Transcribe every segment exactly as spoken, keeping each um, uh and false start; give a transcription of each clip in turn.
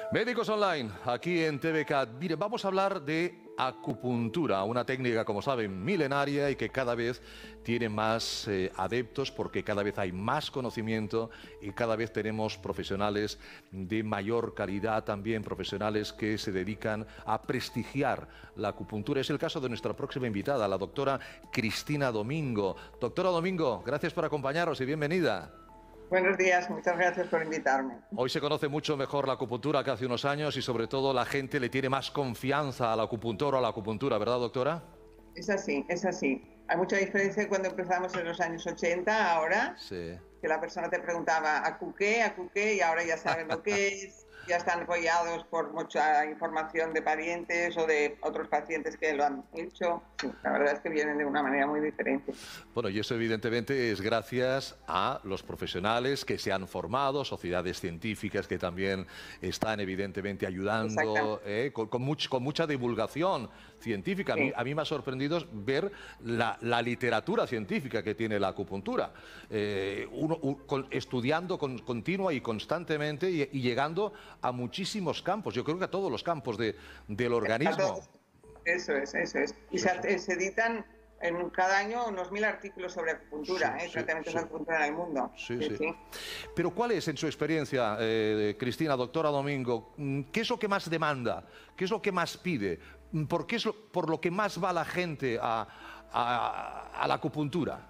Médicos Online, aquí en T V C A T. Mire, vamos a hablar de acupuntura, una técnica, como saben, milenaria y que cada vez tiene más eh, adeptos porque cada vez hay más conocimiento y cada vez tenemos profesionales de mayor calidad, también profesionales que se dedican a prestigiar la acupuntura. Es el caso de nuestra próxima invitada, la doctora Cristina Domingo. Doctora Domingo, gracias por acompañarnos y bienvenida. Buenos días, muchas gracias por invitarme. Hoy se conoce mucho mejor la acupuntura que hace unos años y sobre todo la gente le tiene más confianza al acupuntor o a la acupuntura, ¿verdad, doctora? Es así, es así. Hay mucha diferencia cuando empezamos en los años ochenta, ahora, sí. Que la persona te preguntaba ¿acu qué? ¿acu qué? Y ahora ya saben lo que es, ya están apoyados por mucha información de parientes o de otros pacientes que lo han hecho. Sí, la verdad es que vienen de una manera muy diferente. Bueno, y eso evidentemente es gracias a los profesionales que se han formado, sociedades científicas que también están evidentemente ayudando, eh, con, con, much, con mucha divulgación científica. Sí. A, mí, a mí me ha sorprendido ver la, la literatura científica que tiene la acupuntura. Eh, uno, un, con, estudiando con, continua y constantemente y, y llegando a muchísimos campos. Yo creo que a todos los campos de, del organismo. Eso es, eso es. Y se, se editan en cada año unos mil artículos sobre acupuntura, sí, eh, sí, tratamientos sí. de acupuntura en el mundo. Sí, sí, sí. Sí. Pero ¿cuál es, en su experiencia, eh, Cristina, doctora Domingo, qué es lo que más demanda? ¿Qué es lo que más pide? ¿Por qué es lo, por lo que más va la gente a, a, a la acupuntura?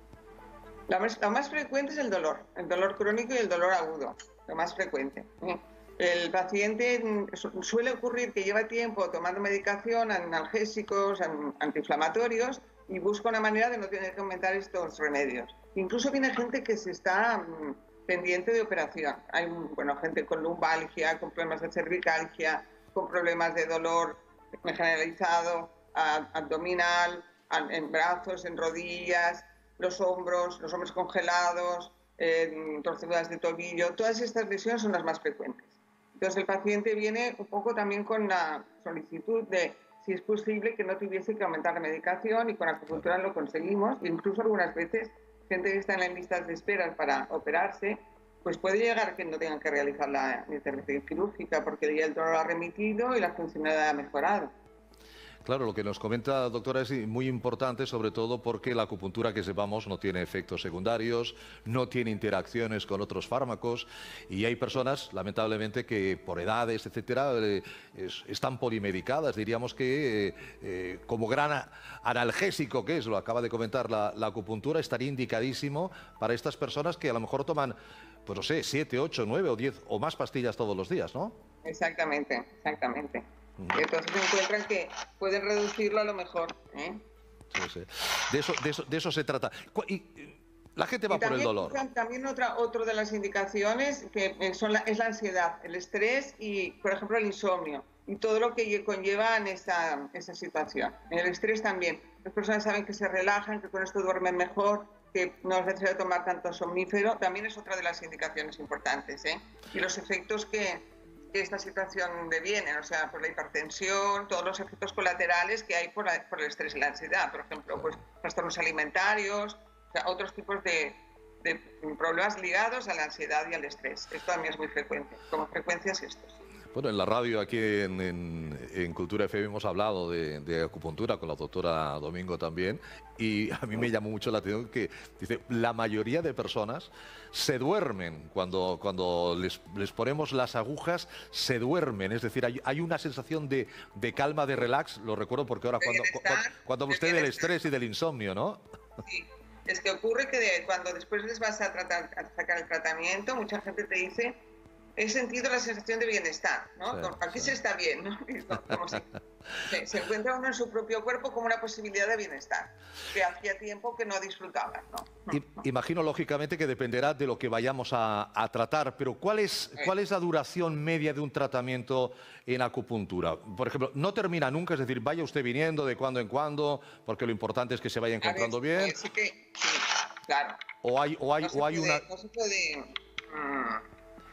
La más, lo más frecuente es el dolor, el dolor crónico y el dolor agudo, lo más frecuente. El paciente suele ocurrir que lleva tiempo tomando medicación, analgésicos, antiinflamatorios y busca una manera de no tener que aumentar estos remedios. Incluso viene gente que se está pendiente de operación. Hay bueno, gente con lumbalgia, con problemas de cervicalgia, con problemas de dolor generalizado, abdominal, en brazos, en rodillas, los hombros, los hombros congelados, eh, torceduras de tobillo. Todas estas lesiones son las más frecuentes. Entonces el paciente viene un poco también con la solicitud de si es posible que no tuviese que aumentar la medicación, y con acupuntura lo conseguimos. Incluso algunas veces gente que está en las listas de espera para operarse, pues puede llegar que no tengan que realizar la intervención quirúrgica porque ya el dolor ha remitido y la funcionalidad ha mejorado. Claro, lo que nos comenta, doctora, es muy importante, sobre todo porque la acupuntura, que sepamos, no tiene efectos secundarios, no tiene interacciones con otros fármacos, y hay personas, lamentablemente, que por edades, etcétera, eh, es, están polimedicadas. Diríamos que, eh, eh, como gran analgésico que es, lo acaba de comentar la, la acupuntura, estaría indicadísimo para estas personas que a lo mejor toman, pues no sé, siete, ocho, nueve o diez o más pastillas todos los días, ¿no? Exactamente, exactamente. Entonces encuentran que pueden reducirlo a lo mejor, ¿eh? Sí, sí. De eso, de eso, de eso se trata. Y la gente va y por también, el dolor. También otra, otra de las indicaciones que son la, es la ansiedad, el estrés y, por ejemplo, el insomnio y todo lo que conlleva en esa, esa situación. El estrés también. Las personas saben que se relajan, que con esto duermen mejor, que no es necesario tomar tanto somnífero. También es otra de las indicaciones importantes, ¿eh? Y los efectos que... que esta situación deviene, o sea, por la hipertensión, todos los efectos colaterales que hay por, la, por el estrés y la ansiedad, por ejemplo, pues trastornos alimentarios, o sea, otros tipos de, de problemas ligados a la ansiedad y al estrés. Esto también es muy frecuente, como frecuencias estos. Bueno, en la radio aquí en, en, en Cultura F M hemos hablado de, de acupuntura con la doctora Domingo también, y a mí me llamó mucho la atención que dice, la mayoría de personas se duermen cuando, cuando les, les ponemos las agujas, se duermen, es decir, hay, hay una sensación de, de calma, de relax. Lo recuerdo porque ahora cuando, cuando, cuando usted del estrés y del insomnio, ¿no? Sí, es que ocurre que de, cuando después les vas a, tratar, a sacar el tratamiento, mucha gente te dice, he sentido la sensación de bienestar, ¿no? Sí, aquí sí. Se está bien, ¿no? Como si se, se encuentra uno en su propio cuerpo como una posibilidad de bienestar, que hacía tiempo que no disfrutaba, ¿no? I, imagino, lógicamente, que dependerá de lo que vayamos a, a tratar, pero ¿cuál es, ¿cuál es la duración media de un tratamiento en acupuntura? Por ejemplo, ¿no termina nunca? Es decir, vaya usted viniendo de cuando en cuando, porque lo importante es que se vaya encontrando ver, bien. Sí, que, sí, claro. O hay, o hay, no o hay puede, una... No se puede... Mmm,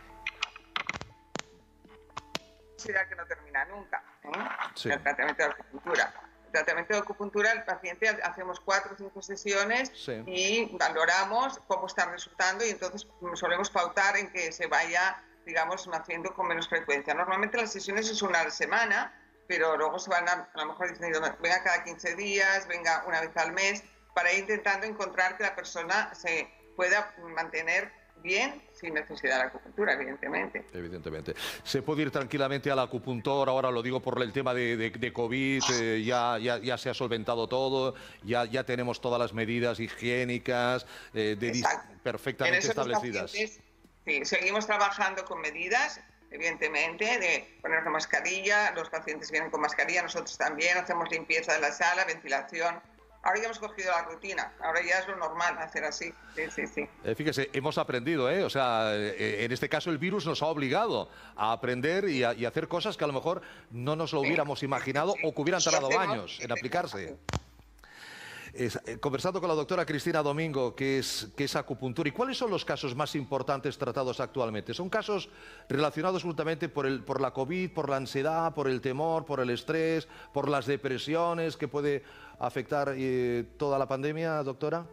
que no termina nunca, ¿eh? Sí. El tratamiento de acupuntura. El tratamiento de acupuntura, el paciente hacemos cuatro o cinco sesiones, sí, y valoramos cómo está resultando, y entonces solemos pautar en que se vaya digamos, haciendo con menos frecuencia. Normalmente las sesiones es una a la semana, pero luego se van a, a lo mejor diciendo, venga cada quince días, venga una vez al mes, para ir intentando encontrar que la persona se pueda mantener bien, sin necesidad de la acupuntura, evidentemente. Evidentemente. Se puede ir tranquilamente al acupuntor, ahora lo digo por el tema de, de, de COVID, eh, ya, ya, ya se ha solventado todo, ya, ya tenemos todas las medidas higiénicas eh, de perfectamente establecidas. Sí, seguimos trabajando con medidas, evidentemente, de ponernos mascarilla, los pacientes vienen con mascarilla, nosotros también, hacemos limpieza de la sala, ventilación. Ahora ya hemos cogido la rutina, ahora ya es lo normal hacer así, sí, sí, sí. Eh, fíjese, hemos aprendido, ¿eh? O sea, eh, en este caso el virus nos ha obligado a aprender y a, y a hacer cosas que a lo mejor no nos lo sí, hubiéramos imaginado sí, sí. o que hubieran tardado hacemos, años en aplicarse. Es, eh, conversando con la doctora Cristina Domingo, que es, que es acupuntura, ¿y cuáles son los casos más importantes tratados actualmente? ¿Son casos relacionados justamente por, el, por la COVID, por la ansiedad, por el temor, por el estrés, por las depresiones que puede afectar eh, toda la pandemia, doctora?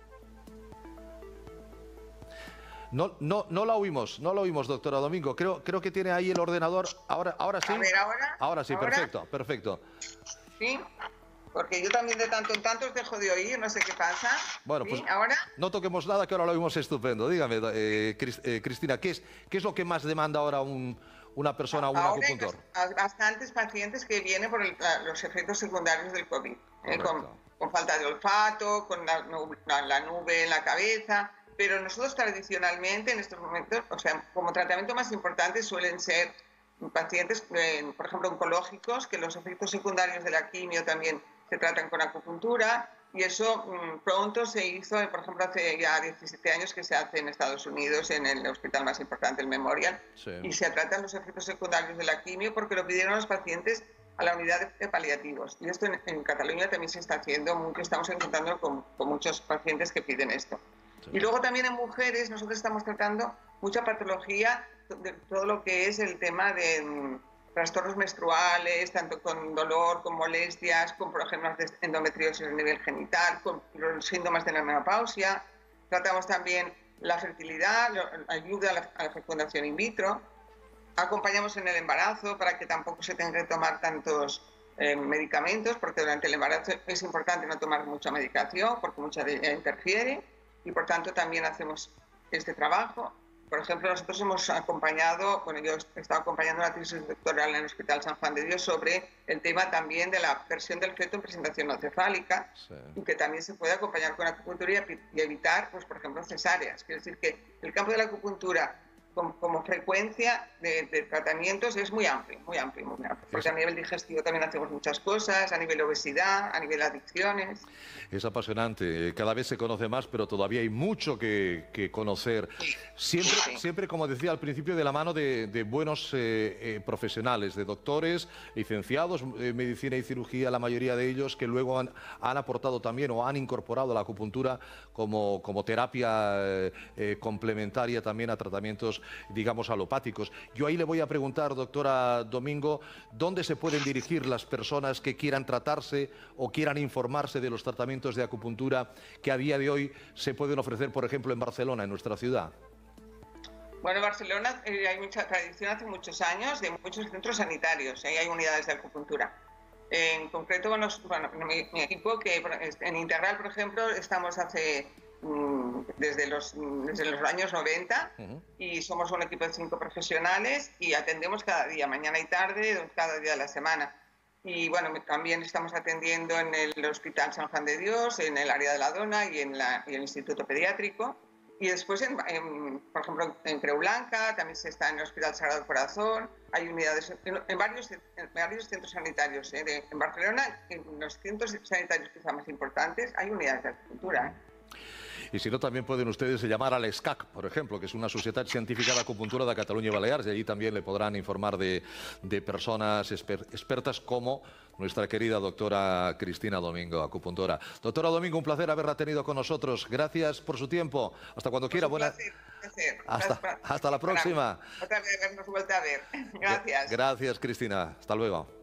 No, no, no la oímos, no la oímos, doctora Domingo. Creo, creo que tiene ahí el ordenador. Ahora, ahora sí. A ver, ahora. Ahora sí, ¿Ahora? perfecto, perfecto. Sí. Porque yo también de tanto en tanto os dejo de oír, no sé qué pasa. Bueno, ¿Sí? pues ¿Ahora? No toquemos nada, que ahora lo oímos estupendo. Dígame, eh, eh, Cristina, ¿qué es, ¿qué es lo que más demanda ahora un, una persona o un ahora acupuntor? Hay bastantes pacientes que vienen por el, los efectos secundarios del COVID, eh, con, con falta de olfato, con la, la, la nube en la cabeza, pero nosotros tradicionalmente en estos momentos, o sea, como tratamiento más importante suelen ser pacientes, eh, por ejemplo, oncológicos, que los efectos secundarios de la quimio también se tratan con acupuntura, y eso mmm, pronto se hizo, por ejemplo, hace ya diecisiete años que se hace en Estados Unidos, en el hospital más importante, el Memorial, sí. Y se tratan los efectos secundarios de la quimio porque lo pidieron los pacientes a la unidad de paliativos. Y esto en, en Cataluña también se está haciendo, mucho, estamos encontrando con, con muchos pacientes que piden esto. Sí. Y luego también en mujeres nosotros estamos tratando mucha patología de todo lo que es el tema de mmm, trastornos menstruales, tanto con dolor, con molestias, con problemas de endometriosis a nivel genital, con los síntomas de la menopausia. Tratamos también la fertilidad, ayuda a la, a la fecundación in vitro. Acompañamos en el embarazo para que tampoco se tengan que tomar tantos eh, medicamentos, porque durante el embarazo es importante no tomar mucha medicación, porque mucha de ella interfiere, y por tanto también hacemos este trabajo. Por ejemplo, nosotros hemos acompañado, bueno, yo he estado acompañando una tesis doctoral en el Hospital San Juan de Dios sobre el tema también de la versión del feto en presentación no cefálica, sí. Y que también se puede acompañar con acupuntura y evitar, pues, por ejemplo, cesáreas. Quiere decir que el campo de la acupuntura como, como frecuencia de, de tratamientos es muy amplio, muy amplio, muy amplio. Porque sí. A nivel digestivo también hacemos muchas cosas, a nivel obesidad, a nivel adicciones. Es apasionante, cada vez se conoce más, pero todavía hay mucho que, que conocer. Sí. Siempre, sí. siempre, como decía al principio, de la mano de, de buenos eh, eh, profesionales, de doctores, licenciados en eh, medicina y cirugía, la mayoría de ellos que luego han, han aportado también o han incorporado la acupuntura como, como terapia eh, eh, complementaria también a tratamientos, digamos, alopáticos. Yo ahí le voy a preguntar, doctora Domingo, ¿dónde se pueden dirigir las personas que quieran tratarse o quieran informarse de los tratamientos de acupuntura que a día de hoy se pueden ofrecer, por ejemplo, en Barcelona, en nuestra ciudad? Bueno, en Barcelona eh, hay mucha tradición hace muchos años de muchos centros sanitarios, eh, hay unidades de acupuntura. Eh, en concreto, bueno, bueno mi, mi equipo, que en Integral, por ejemplo, estamos hace mmm, desde, los, desde los años noventa, uh-huh. Y somos un equipo de cinco profesionales y atendemos cada día, mañana y tarde, cada día de la semana. Y bueno, también estamos atendiendo en el Hospital San Juan de Dios, en el área de la Dona y en la, y el Instituto Pediátrico. Y después, en, en, por ejemplo, en Creu Blanca, también se está en el Hospital Sagrado Corazón, hay unidades en, en, varios, en varios centros sanitarios. ¿eh? De, en Barcelona, en los centros sanitarios quizá más importantes, hay unidades de acupuntura. ¿eh? Y si no, también pueden ustedes llamar a l'ESCAC, por ejemplo, que es una Societat Científica de Acupuntura de Cataluña y Baleares, y allí también le podrán informar de, de personas exper expertas como nuestra querida doctora Cristina Domingo, acupuntora. Doctora Domingo, un placer haberla tenido con nosotros. Gracias por su tiempo. Hasta cuando quiera. Buena... placer, placer. Hasta, hasta la próxima. Otra vez habernos vuelto a ver. Gracias. Gracias, Cristina. Hasta luego.